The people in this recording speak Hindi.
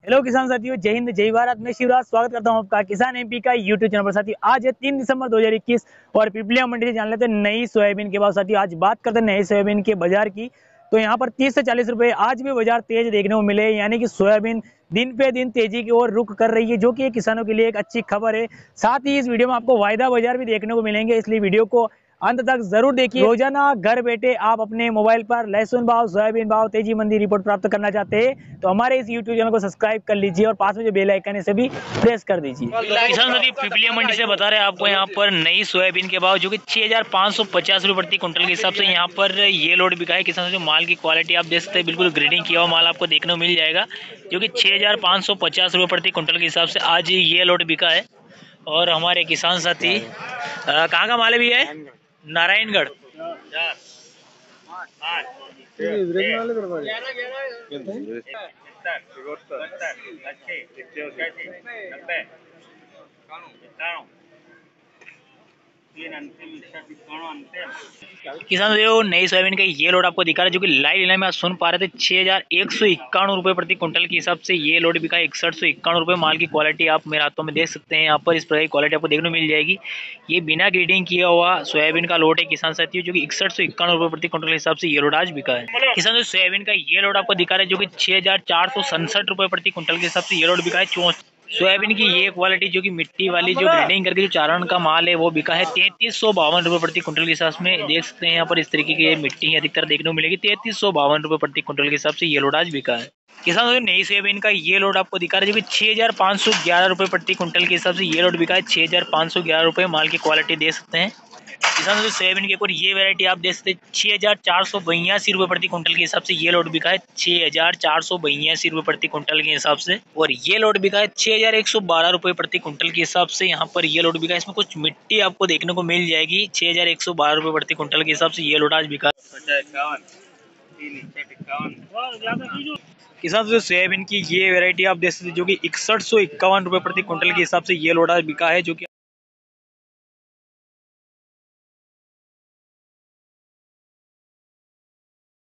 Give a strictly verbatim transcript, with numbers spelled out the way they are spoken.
हेलो किसान साथियों, जय हिंद जय भारत। मैं शिवराज स्वागत करता हूं आपका किसान एमपी का यूट्यूब चैनल पर। साथियों आज है तीन दिसंबर दो हज़ार इक्कीस और पिपलिया मंडी से जान लेते हैं नई सोयाबीन के भाव। साथियों आज बात करते हैं नई सोयाबीन के बाजार की। तो यहाँ पर तीस से चालीस रुपए आज भी बाजार तेज देखने को मिले, यानी कि सोयाबीन दिन पे दिन तेजी की ओर रुख कर रही है, जो कि किसानों के लिए एक अच्छी खबर है। साथ ही इस वीडियो में आपको वायदा बाजार भी देखने को मिलेंगे, इसलिए वीडियो को अंत तक जरूर देखिए। रोजाना घर बैठे आप अपने मोबाइल पर लहसुन भाव, सोयाबीन भाव, तेजी मंदी रिपोर्ट प्राप्त करना चाहते हैं तो हमारे इस यूट्यूब चैनल को सब्सक्राइब कर लीजिए और पास में जो बेल आइकन है इसे भी प्रेस कर दीजिए। किसान साथी पिपलिया मंडी से बता रहे हैं आपको यहाँ पर नई सोयाबीन के भाव, जो कि छह हजार पाँच सौ पचास रुपए प्रति क्विंटल के हिसाब से यहाँ पर ये लोड बिका है। किसान साथी माल की क्वालिटी आप देख सकते हैं, बिल्कुल ग्रेडिंग किया हुआ माल आपको देखने को मिल जाएगा, जो कि छह हजार पाँच सौ पचास रुपए प्रति क्विंटल के हिसाब से आज ये लोड बिका है। और हमारे किसान साथी कहाँ का माल है भैया? नारायणगढ़। किसान जो नई सोयाबीन का ये लोड आपको दिखा रहा है, जो कि लाइव लाइन में आप सुन पा रहे थे, छह हजार एक सौ इक्यावन रुपए प्रति क्विंटल के हिसाब से ये लोड बिका है। इकसठ सौ इक्यावन रुपए माल की क्वालिटी आप मेरे हाथों में देख सकते हैं। यहाँ पर इस प्रकार की क्वालिटी आपको देखने को मिल जाएगी। ये बिना ग्रेडिंग किया हुआ सोयाबीन का लोड है किसान साथियों, जो कि इकसठ सौ इक्यावन रुपए प्रति क्विंटल के हिसाब से ये लोड आज बिका है। किसान जो सोयाबीन का ये लोड आपको दिखा रहा है, जो कि छह हजार चार सौ सड़सठ रुपए प्रति क्विंटल के हिसाब से ये लोड बिका है। सोयाबीन की ये क्वालिटी जो कि मिट्टी वाली जो ग्रेडिंग करके जो चारण का माल है वो बिका है तैंतीस सौ बावन रुपए प्रति क्विंटल के हिसाब में। देख सकते हैं यहाँ पर इस तरीके की मिट्टी अधिकतर देखने को मिलेगी। तैंतीस सौ बावन रुपए प्रति क्विंटल के हिसाब से ये लोड आज बिका है। किसान जो नई सोयाबीन का ये लोड आपको दिखा रहा है, जो कि छह हजार पाँच सौ ग्यारह रुपए प्रति क्विंटल के हिसाब से ये लोड बिका है। छह हजार पाँच सौ ग्यारह रुपए माल की क्वालिटी देख सकते हैं। किसान जो सोयाबीन के ऊपर ये वैरायटी आप देख सकते हैं, छह हजार चार सौ बयासी रुपए प्रति क्विंटल के हिसाब से ये लोड बिका है। छह हजार चार सौ बयासी रुपए प्रति क्विंटल के हिसाब से। और ये लोड बिका है छह हजार एक सौ बारह रुपए प्रति क्विंटल के हिसाब से। यहाँ पर ये लोड बिका है, इसमें कुछ मिट्टी आपको देखने को मिल जाएगी। छह हजार एक सौ बारह रुपए प्रति क्विंटल के हिसाब से ये लोड आज बिका। किसान जो सोयाबीन की ये वैरायटी आप देख सकते हैं, जो कि इकसठ सौ इक्यावन रुपए प्रति क्विंटल के हिसाब से ये लोड आज बिका है, जो कि